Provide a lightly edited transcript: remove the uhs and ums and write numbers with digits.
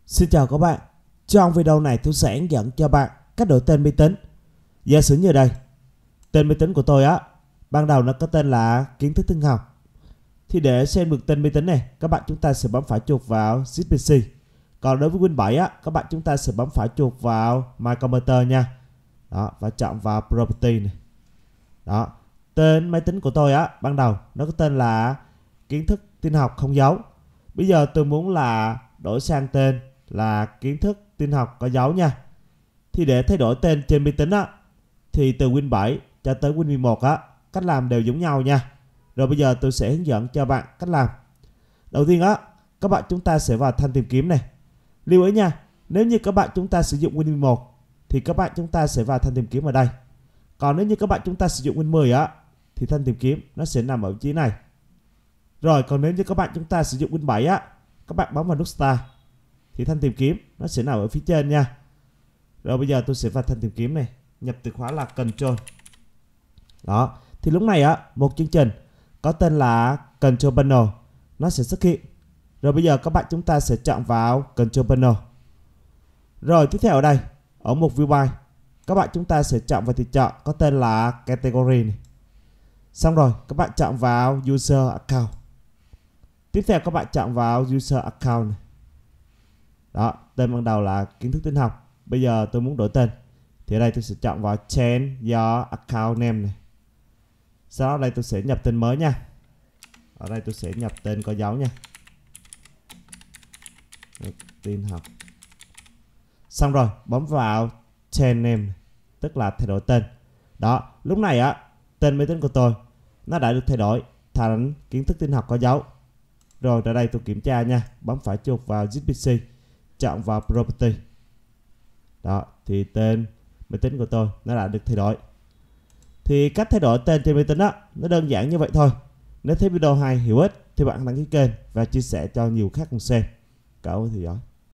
Xin chào các bạn. Trong video này tôi sẽ hướng dẫn cho bạn cách đổi tên máy tính. Giả sử như đây, tên máy tính của tôi ban đầu nó có tên là kiến thức tin học. Thì để xem được tên máy tính này, các bạn chúng ta sẽ bấm phải chuột vào ZPC. Còn đối với Win 7 các bạn chúng ta sẽ bấm phải chuột vào My Computer nha. Đó, và chọn vào Property này. Đó, tên máy tính của tôi ban đầu nó có tên là kiến thức tin học không dấu. Bây giờ tôi muốn là đổi sang tên là kiến thức tin học có dấu nha. Thì để thay đổi tên trên máy tính thì từ Win 7 cho tới Win 11 cách làm đều giống nhau nha. Rồi bây giờ tôi sẽ hướng dẫn cho bạn cách làm. Đầu tiên các bạn chúng ta sẽ vào thanh tìm kiếm này. Lưu ý nha, nếu như các bạn chúng ta sử dụng Win 11 thì các bạn chúng ta sẽ vào thanh tìm kiếm ở đây. Còn nếu như các bạn chúng ta sử dụng Win 10 thì thanh tìm kiếm nó sẽ nằm ở vị trí này. Rồi còn nếu như các bạn chúng ta sử dụng Win 7 các bạn bấm vào nút Start thì thanh tìm kiếm nó sẽ nằm ở phía trên nha. Rồi bây giờ tôi sẽ vào thanh tìm kiếm này, nhập từ khóa là Control. Đó, thì lúc này một chương trình có tên là Control Panel nó sẽ xuất hiện. Rồi bây giờ các bạn chúng ta sẽ chọn vào Control Panel. Rồi tiếp theo ở đây, ở mục View By, các bạn chúng ta sẽ chọn vào tùy chọn có tên là Category này. Xong rồi các bạn chọn vào User Account. Tiếp theo các bạn chọn vào User Account này. Đó, tên ban đầu là kiến thức tin học. Bây giờ tôi muốn đổi tên thì ở đây tôi sẽ chọn vào Change your account name này. Sau đó đây tôi sẽ nhập tên mới nha. Ở đây tôi sẽ nhập tên có dấu nha. Tin học. Xong rồi bấm vào Change name, tức là thay đổi tên. Đó, lúc này tên máy tính của tôi nó đã được thay đổi thành kiến thức tin học có dấu. Rồi ở đây tôi kiểm tra nha, bấm phải chuột vào ZPC, chọn vào Property. Đó, thì tên máy tính của tôi nó đã được thay đổi. Thì cách thay đổi tên trên máy tính nó đơn giản như vậy thôi. Nếu thấy video hay hữu ích thì bạn đăng ký kênh và chia sẻ cho nhiều khác cùng xem. Cảm ơn theo dõi.